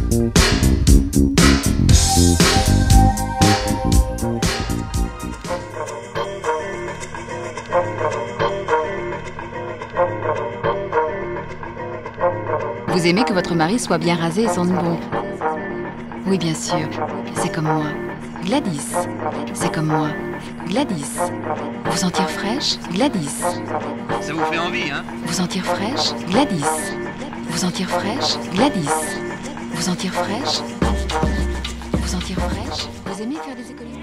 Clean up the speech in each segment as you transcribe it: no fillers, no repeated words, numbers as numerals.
Vous aimez que votre mari soit bien rasé et sente bon? Oui, bien sûr. C'est comme moi. Gladys. C'est comme moi. Gladys. Vous sentir fraîche? Gladys. Ça vous fait envie, hein? Vous sentir fraîche? Gladys. Vous sentir fraîche? Gladys. Vous sentir fraîche? Vous sentir fraîche? Vous aimez faire des économies?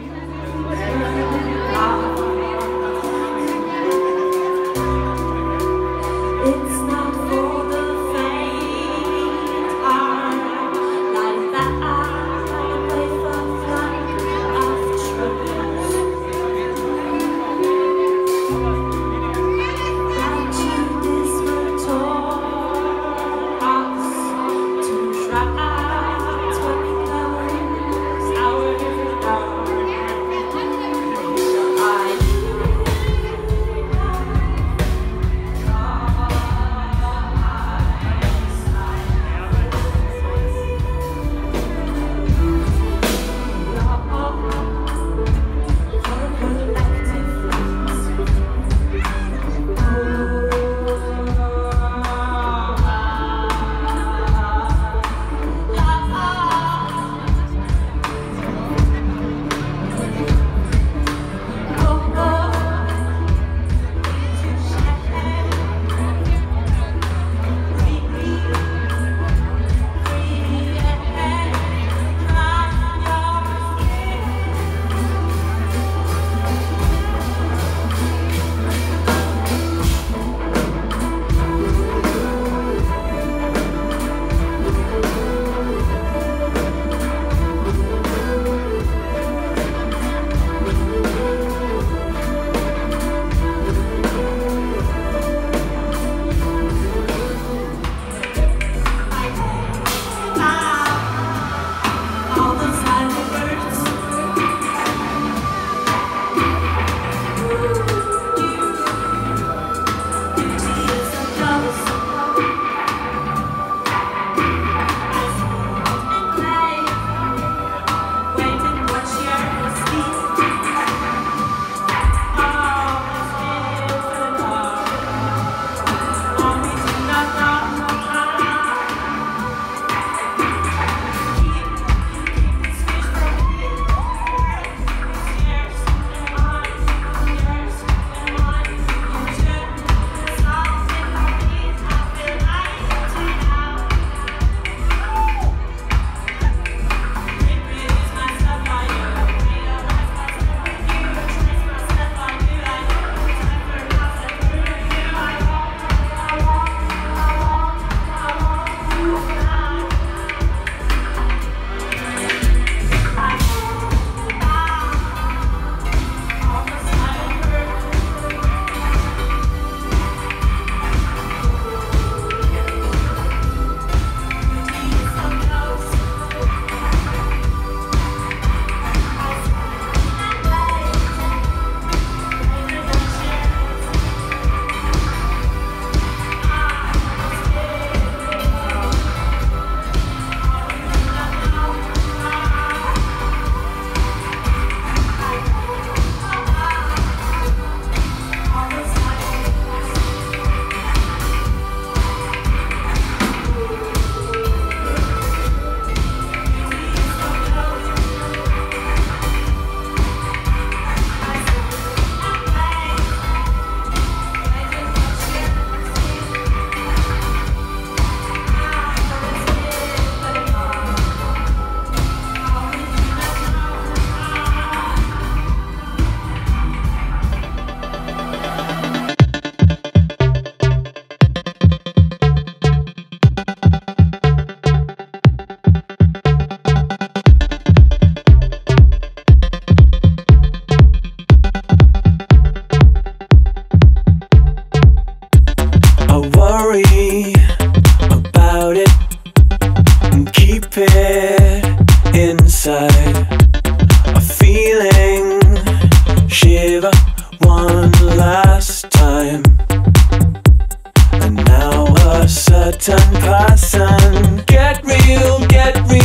certain person. Get real, get real.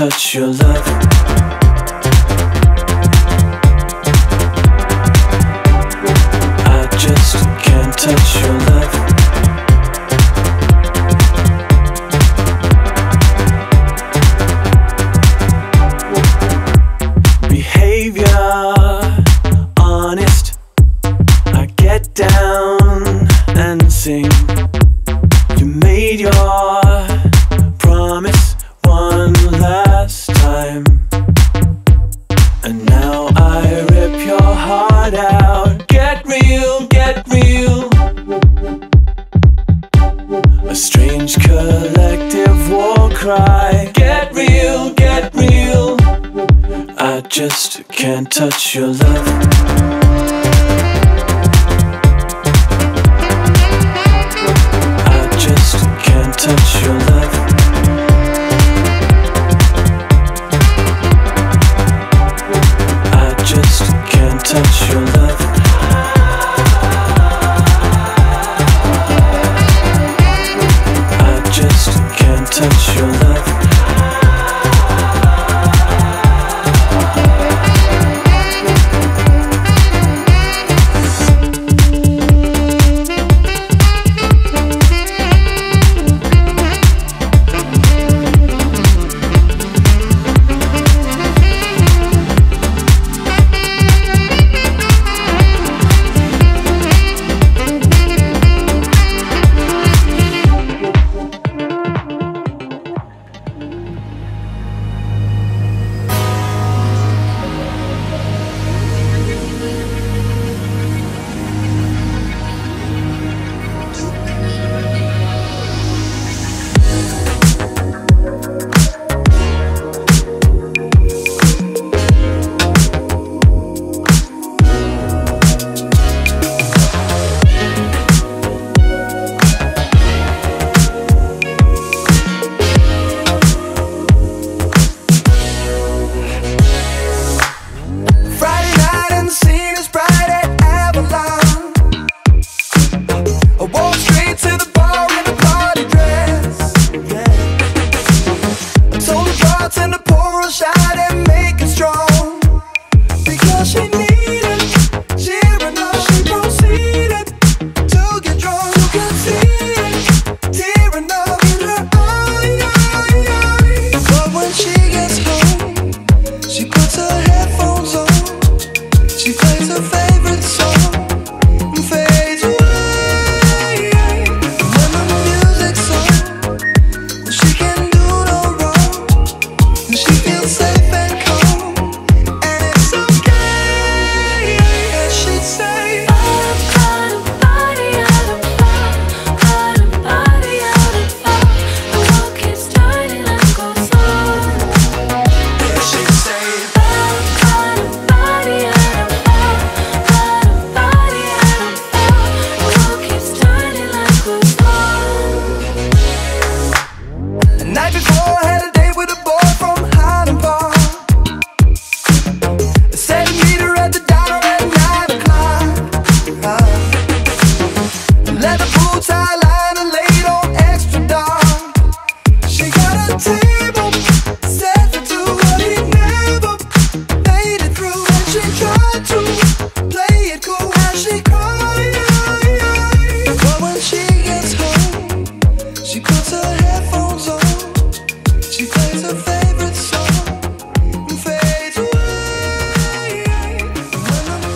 touch your love. I just can't touch your love. Behavior honest, I get down and sing. You made your promise one last time, and now I rip your heart out. Get real, get real. A strange collective war cry. Get real, get real. I just can't touch your love. I just can't touch your love. I just can't touch your love. I just can't touch your love.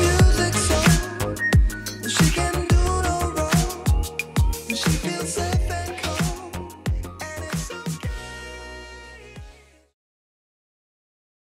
She feels safe.